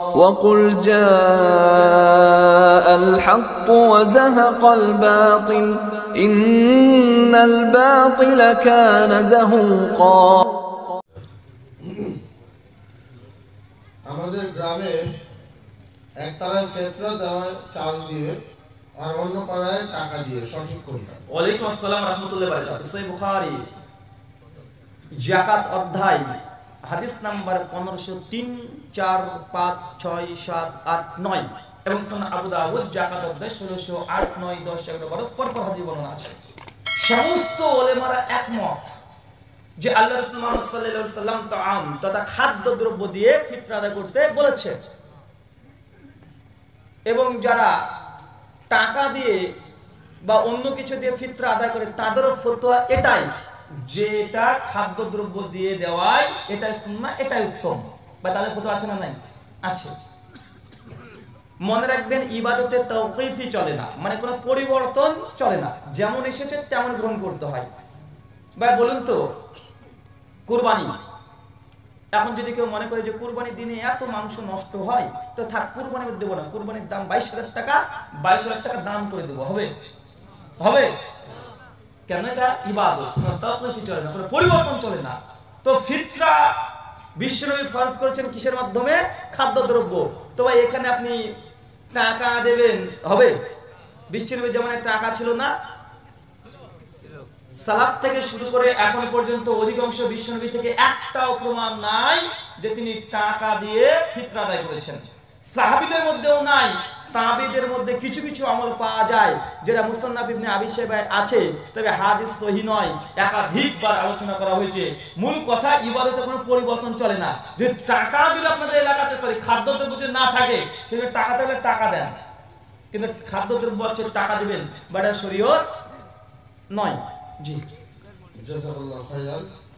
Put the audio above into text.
وقل جاء الحق وزهق الباطل إن الباطل كان زهوقا আমাদের গ্রামে এক তারায় ফেতরা দেওয়া চাল দিয়ে আর অন্য পাড়ায় টাকা দিয়ে সঠিক কোনটা? ওয়ালাইকুম আসসালাম রাহমাতুল্লাহি ওয়া বারাকাতুহু। সহিহ বুখারী যাকাত অধ্যায় হাদিস নাম্বার 1503, 4, 5, 6, 7, 8, 9 এবং সুন্নাহ আবু দাউদ যাকাত অধ্যায় 1608, 9, 10, 11, 12 পরপর হাদিস বর্ণনা আছে। সমস্ত উলেমারা একমত যে আল্লাহ রাসূল মুহাম্মদ সাল্লাল্লাহু আলাইহি ওয়াসাল্লাম তাআম তথা খাদ্যদ্রব্য দিয়ে ফিতরা আদায় করতে বলেছেন এবং যারা টাকা দিয়ে বা অন্য কিছু দিয়ে ফিতরা আদায় করে তাদেরও ফতোয়া এটাই যে এটা খাদ্যদ্রব্য দিয়ে দেওয়াই এটাই সুন্নাহ, এটাই উত্তম। বা তাদের ফতোয়া আছে না? নাই, আছে। মনে রাখবেন ইবাদতে তাওকীফি চলে না, মানে কোনো পরিবর্তন চলে না, যেমন এসেছে তেমন গ্রহণ করতে হয়। ভাই বলুন তো, কুরবানি, এখন যদি কেউ মনে করে যে কুরবানির দিনে এত মাংস নষ্ট হয় তো থাক কুরবানি দেবো না, কুরবানির দাম 22,000 টাকা, 22,000 টাকা দান করে দেবো, হবে? হবে কেন? এটা ইবাদত, তাওকীফি চলে না, কোনো পরিবর্তন চলে না। তো ফিতরা বিশ্বনবী ফরজ করেছেন কিসের মাধ্যমে? খাদ্যদ্রব্য। তো ভাই এখানে আপনি টাকা দেবেন, হবে? বিশ্বনবী যেমন টাকা ছিল না, সালাফ থেকে শুরু করে এখন পর্যন্ত অধিকাংশ বিশ্বনবী থেকে একটাও প্রমাণ নাই যে তিনি টাকা দিয়ে ফিতরা আদায় করেছেন। সাহাবীদের মধ্যেও নাই, তাবেঈদের মধ্যে কিছু কিছু আমল পাওয়া যায় যেটা মুসান্নাফ ইবনে আবি শাইবায় আছে, তবে হাদিস সহিহ নয়, একাধিকবার আলোচনা করা হয়েছে। মূল কথা ইবাদতে কোনো পরিবর্তন চলে না। যে টাকা যদি আপনাদের এলাকাতে খাদ্যদ্রব্য যদি না থাকে, সেটা টাকা থাকলে টাকা দেন, কিন্তু খাদ্যদ্রব্য হচ্ছে টাকা দিবেন, বাট শরীয়ত নয়। জি জাযাকাল্লাহু খাইরান।